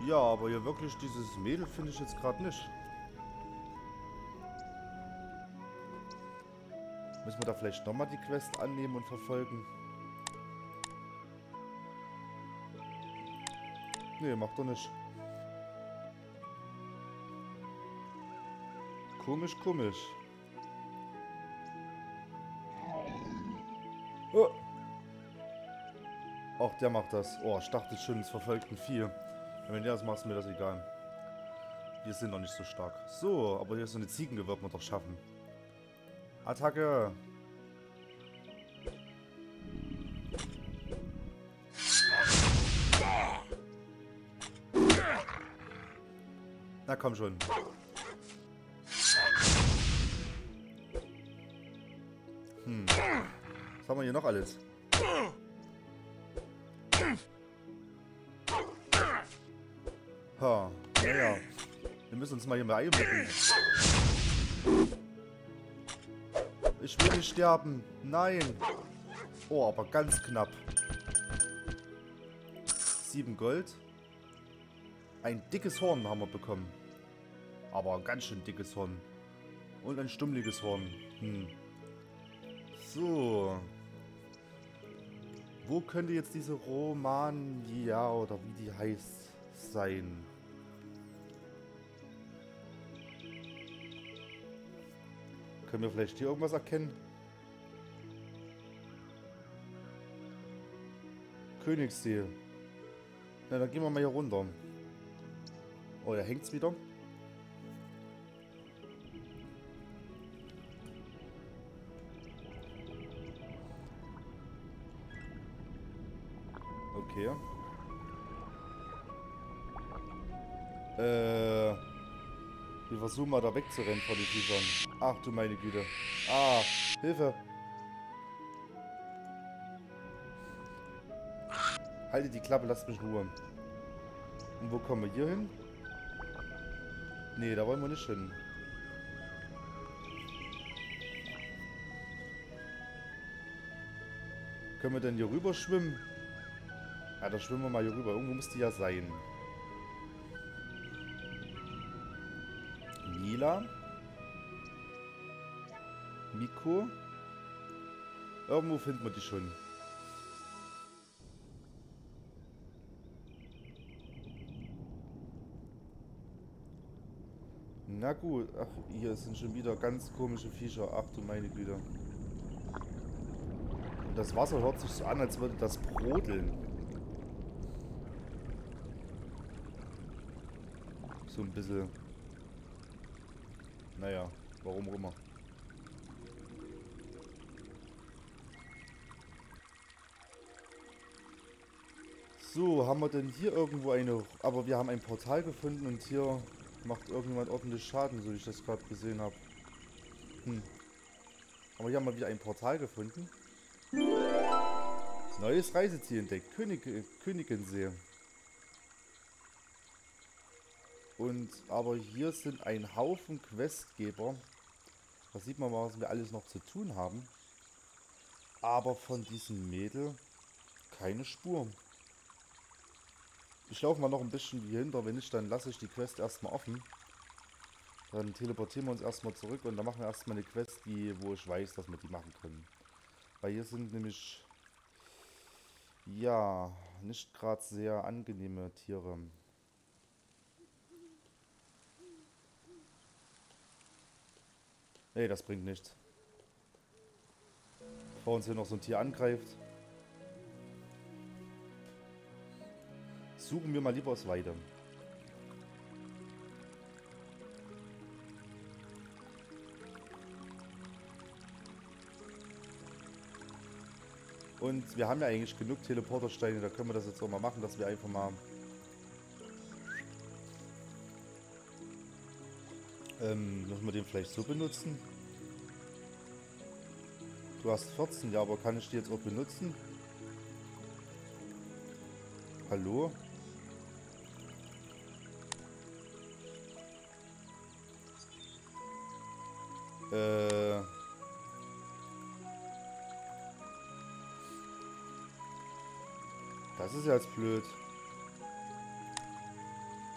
Ja, aber hier wirklich dieses Mädel finde ich jetzt gerade nicht. Müssen wir da vielleicht nochmal die Quest annehmen und verfolgen? Nee, macht doch nicht. Komisch, komisch. Oh. Auch der macht das. Oh, ich dachte schon, es verfolgt ein Vieh. Wenn der das macht, ist mir das egal. Wir sind noch nicht so stark. So, aber hier ist so eine Ziege, wird man doch schaffen. Attacke! Na komm schon. Was haben wir hier noch alles? Ha, naja. Wir müssen uns mal hier mal einblicken. Ich will nicht sterben. Nein. Oh, aber ganz knapp. 7 Gold. Ein dickes Horn haben wir bekommen. Aber ein ganz schön dickes Horn. Und ein stummliges Horn. So. Wo könnte jetzt diese Romania oder wie die heißt sein? Können wir vielleicht hier irgendwas erkennen? Königssee. Na, dann gehen wir mal hier runter. Oh, da hängt's wieder. Okay. Wir versuchen mal da wegzurennen vor den Viechern. Ach du meine Güte. Ah, Hilfe. Haltet die Klappe, lasst mich in Ruhe. Und wo kommen wir hier hin? Nee, da wollen wir nicht hin. Können wir denn hier rüber schwimmen? Ja, da schwimmen wir mal hier rüber. Irgendwo muss die ja sein. Mila. Miko. Irgendwo finden wir die schon. Na gut. Ach, hier sind schon wieder ganz komische Viecher. Ach du meine Güte. Und das Wasser hört sich so an, als würde das brodeln. So ein bisschen. Naja, warum auch immer. So, haben wir denn hier irgendwo eine... Aber wir haben ein Portal gefunden und hier macht irgendjemand ordentlich Schaden, so wie ich das gerade gesehen habe. Aber hier haben wir wieder ein Portal gefunden. Neues Reiseziel entdeckt. Königensee. Und aber hier sind ein Haufen Questgeber. Da sieht man mal, was wir alles noch zu tun haben. Aber von diesem Mädel keine Spur. Ich laufe mal noch ein bisschen hier hinter. Wenn nicht, dann lasse ich die Quest erstmal offen. Dann teleportieren wir uns erstmal zurück und dann machen wir erstmal eine Quest, wo ich weiß, dass wir die machen können. Weil hier sind nämlich, ja, nicht gerade sehr angenehme Tiere. Nee, das bringt nichts. Bevor uns hier noch so ein Tier angreift. Suchen wir mal lieber aus Weide. Und wir haben ja eigentlich genug Teleportersteine, da können wir das jetzt auch mal machen, dass wir einfach mal müssen wir den vielleicht so benutzen? Du hast 14, ja, aber kann ich die jetzt auch benutzen? Hallo? Das ist ja jetzt blöd.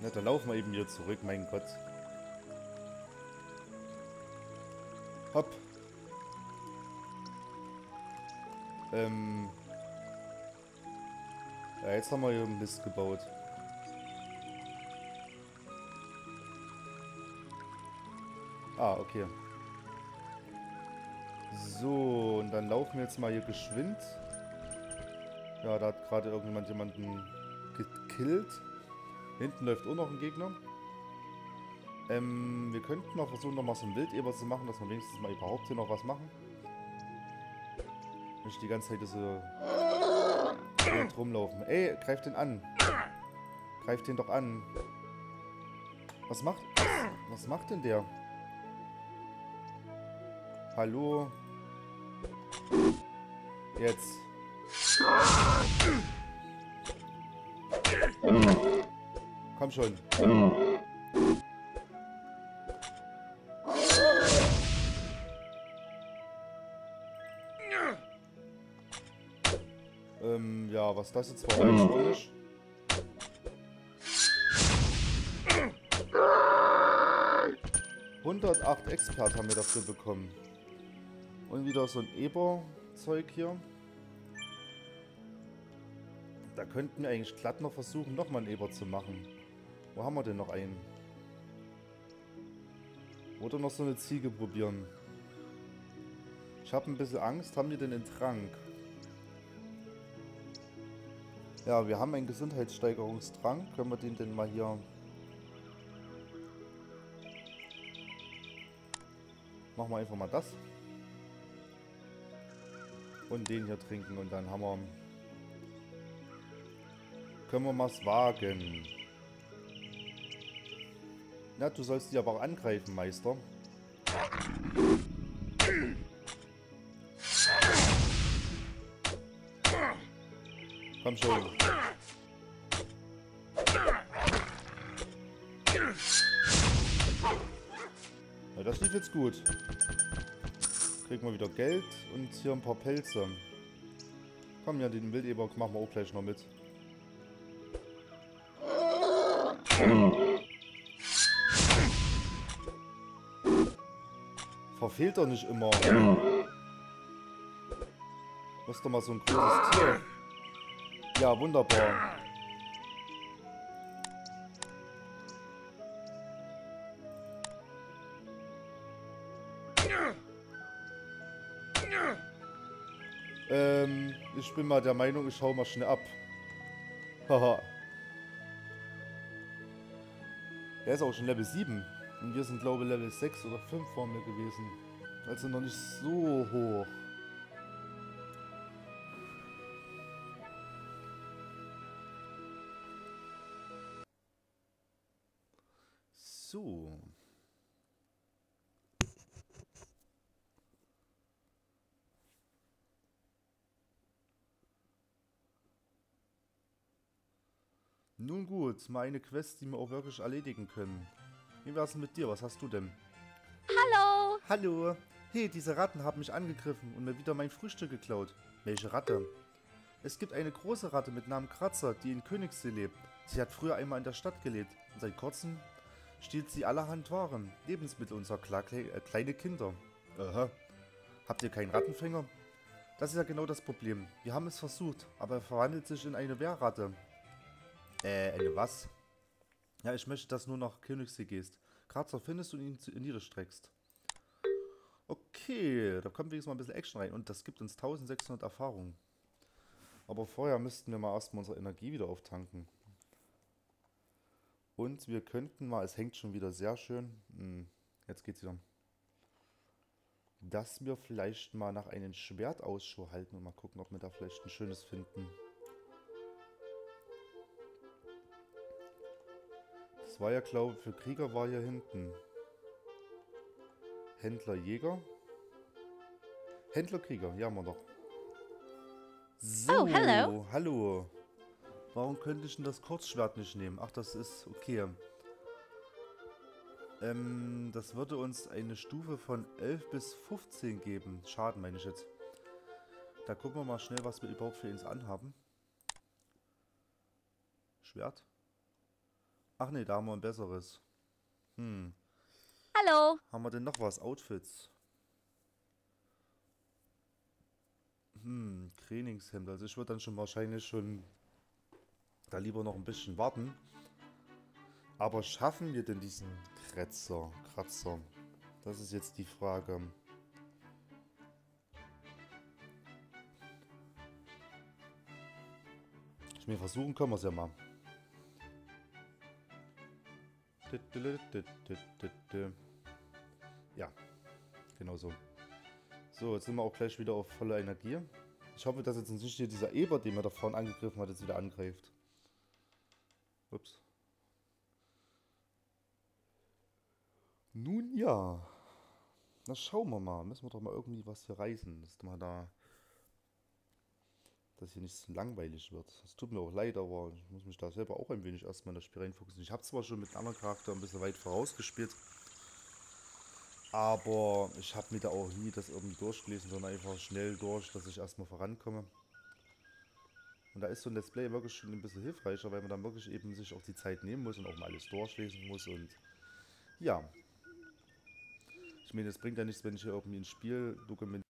Ja, dann laufen wir eben wieder zurück, mein Gott. Hopp. Ja, jetzt haben wir hier Mist gebaut. Ah, okay. So, und dann laufen wir jetzt mal hier geschwind. Ja, da hat gerade irgendjemand jemanden gekillt. Hinten läuft auch noch ein Gegner. Wir könnten noch versuchen, noch mal so ein Wildeber zu machen, dass wir wenigstens mal überhaupt hier noch was machen. Nicht die ganze Zeit so rumlaufen. Ey, greif den an. Greif den doch an. Was macht denn der? Hallo? Jetzt. Komm schon. Ja, was das jetzt war, weiß ich auch nicht. ...108 Expert haben wir dafür bekommen. Und wieder so ein Eber-Zeug hier. Da könnten wir eigentlich glatt noch versuchen, nochmal einen Eber zu machen. Wo haben wir denn noch einen? Oder noch so eine Ziege probieren. Ich habe ein bisschen Angst. Haben wir denn einen Trank? Ja, wir haben einen Gesundheitssteigerungstrank. Können wir den denn mal hier... Machen wir einfach mal das. Und den hier trinken und dann haben wir... Können wir mal's wagen. Na, du sollst die aber auch angreifen, Meister. Komm schon. Ja, das lief jetzt gut. Kriegen wir wieder Geld und hier ein paar Pelze. Komm, ja, den Wildeber machen wir auch gleich noch mit. Verfehlt doch nicht immer. Was ist doch mal so ein großes Tier. Ja, wunderbar. Ich bin mal der Meinung, ich hau mal schnell ab. Haha. Der ist auch schon Level 7. Und wir sind, glaube ich, Level 6 oder 5 vor mir gewesen. Also noch nicht so hoch. So. Nun gut, mal eine Quest, die wir auch wirklich erledigen können. Wie wär's denn mit dir? Was hast du denn? Hallo! Hallo! Hey, diese Ratten haben mich angegriffen und mir wieder mein Frühstück geklaut. Welche Ratte? Es gibt eine große Ratte mit Namen Kratzer, die in Königssee lebt. Sie hat früher einmal in der Stadt gelebt und seit kurzem stiehlt sie allerhand Waren, Lebensmittel und kleine Kinder. Aha. Habt ihr keinen Rattenfänger? Das ist ja genau das Problem. Wir haben es versucht, aber er verwandelt sich in eine Wehrratte. Eine was? Ja, ich möchte, dass du nur nach Königssee gehst. Kratzer findest und ihn niederstreckst. Okay, da kommt wenigstens mal ein bisschen Action rein. Und das gibt uns 1600 Erfahrung. Aber vorher müssten wir mal erstmal unsere Energie wieder auftanken. Und wir könnten mal, es hängt schon wieder sehr schön. Jetzt geht's wieder. Dass wir vielleicht mal nach einem Schwert Ausschau halten und mal gucken, ob wir da vielleicht ein schönes finden. Das war ja, glaube ich, für Krieger war hier hinten. Händler, Jäger. Händler, Krieger, ja, haben wir doch. So, Oh, hello. hallo. Warum könnte ich denn das Kurzschwert nicht nehmen? Ach, das ist okay. Das würde uns eine Stufe von 11 bis 15 geben. Schaden meine ich jetzt. Da gucken wir mal schnell, was wir überhaupt für uns anhaben. Schwert. Ach nee, da haben wir ein besseres. Hm. Hallo. Haben wir denn noch was? Outfits? Trainingshemd. Also ich würde dann schon wahrscheinlich schon da lieber noch ein bisschen warten. Aber schaffen wir denn diesen Kratzer? Das ist jetzt die Frage. Ich mir versuchen können wir es ja mal. Ja, genau so. So, jetzt sind wir auch gleich wieder auf volle Energie. Ich hoffe, dass jetzt nicht hier dieser Eber, den wir da vorne angegriffen hat, jetzt wieder angreift. Ups. Nun ja. Na schauen wir mal. Müssen wir doch mal irgendwie was hier reißen. Dass hier nicht so langweilig wird. Es tut mir auch leid, aber ich muss mich da selber auch ein wenig erstmal in das Spiel reinfuchsen. Ich habe zwar schon mit einem anderen Charakter ein bisschen weit vorausgespielt, aber ich habe mir da auch nie das irgendwie durchgelesen, sondern einfach schnell durch, dass ich erstmal vorankomme. Und da ist so ein Let's Play wirklich schon ein bisschen hilfreicher, weil man dann wirklich eben sich auch die Zeit nehmen muss und auch mal alles durchlesen muss. Und ja, ich meine, es bringt ja nichts, wenn ich hier irgendwie ein Spiel dokumentiere.